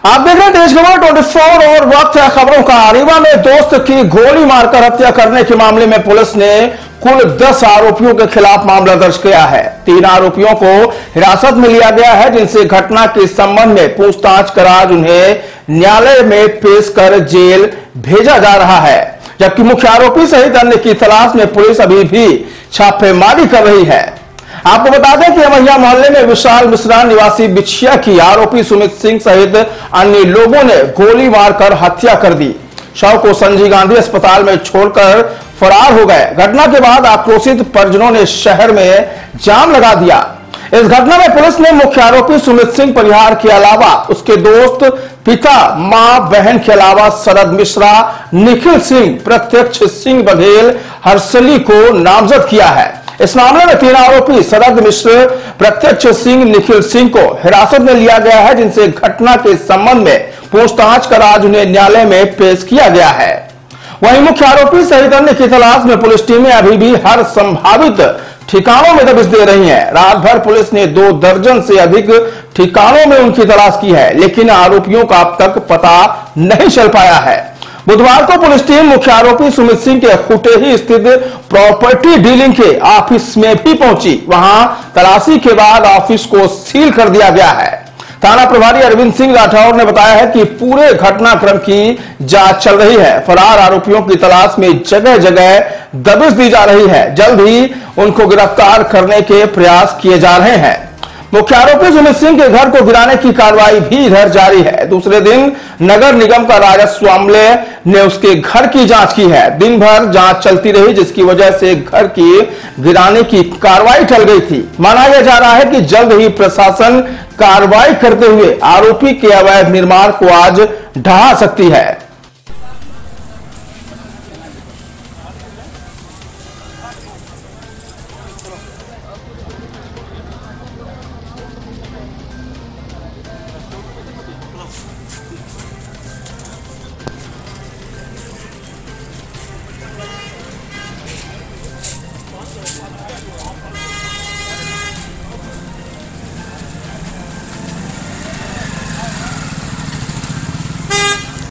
आप देख रहे हैं देश खबर 24 और वक्त है खबरों का। रीवा में दोस्त की गोली मारकर हत्या करने के मामले में पुलिस ने कुल 10 आरोपियों के खिलाफ मामला दर्ज किया है। 3 आरोपियों को हिरासत में लिया गया है, जिनसे घटना के संबंध में पूछताछ कर आज उन्हें न्यायालय में पेश कर जेल भेजा जा रहा है, जबकि मुख्य आरोपी सहित अन्य की तलाश में पुलिस अभी भी छापेमारी कर रही है। आपको बता दें कि अमैया मोहल्ले में विशाल मिश्रा निवासी बिछिया की आरोपी सुमित सिंह सहित अन्य लोगों ने गोली मारकर हत्या कर दी। शव को संजय गांधी अस्पताल में छोड़कर फरार हो गए। घटना के बाद आक्रोशित परिजनों ने शहर में जाम लगा दिया। इस घटना में पुलिस ने मुख्य आरोपी सुमित सिंह परिहार के अलावा उसके दोस्त, पिता, मां, बहन के अलावा शरद मिश्रा, निखिल सिंह, प्रत्यक्ष सिंह बघेल, हर्षली को नामजद किया है। इस मामले में 3 आरोपी शरद मिश्र, प्रत्यक्ष सिंह, निखिल सिंह को हिरासत में लिया गया है, जिनसे घटना के संबंध में पूछताछ कर आज उन्हें न्यायालय में पेश किया गया है। वहीं मुख्य आरोपी सहित अन्य की तलाश में पुलिस टीमें अभी भी हर संभावित ठिकानों में दबिश दे रही हैं। रात भर पुलिस ने 2 दर्जन से अधिक ठिकानों में उनकी तलाश की है, लेकिन आरोपियों का अब तक पता नहीं चल पाया है। बुधवार को पुलिस टीम मुख्य आरोपी सुमित सिंह के खुटेही स्थित प्रॉपर्टी डीलिंग के ऑफिस में भी पहुंची। वहां तलाशी के बाद ऑफिस को सील कर दिया गया है। थाना प्रभारी अरविंद सिंह राठौर ने बताया है कि पूरे घटनाक्रम की जांच चल रही है। फरार आरोपियों की तलाश में जगह जगह दबिश दी जा रही है। जल्द ही उनको गिरफ्तार करने के प्रयास किए जा रहे हैं। मुख्य आरोपी सुमित सिंह के घर को गिराने की कार्रवाई भी इधर जारी है। दूसरे दिन नगर निगम का राजस्व अमले ने उसके घर की जांच की है। दिन भर जांच चलती रही, जिसकी वजह से घर की गिराने की कार्रवाई टल गई थी। माना यह जा रहा है कि जल्द ही प्रशासन कार्रवाई करते हुए आरोपी के अवैध निर्माण को आज ढहा सकती है।